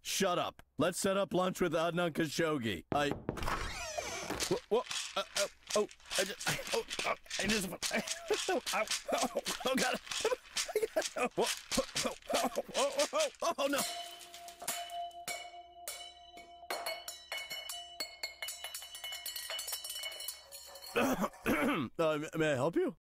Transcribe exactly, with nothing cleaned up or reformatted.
shut up. Let's set up lunch with Adnan Khashoggi. I. What? what uh, uh, oh, I just. I, oh, oh, I just. Oh, oh, oh, oh God. Oh, oh, oh, oh, oh, oh, oh, no. uh, may I help you?